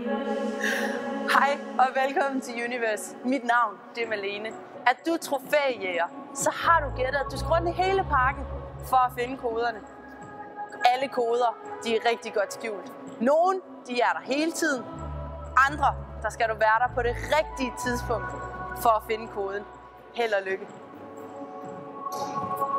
Hej og velkommen til Universe. Mit navn det er Malene. Er du trofæjæger, så har du gættet, at du skal rundt i hele parken for at finde koderne. Alle koder de er rigtig godt skjult. Nogle de er der hele tiden. Andre der skal du være der på det rigtige tidspunkt for at finde koden. Held og lykke.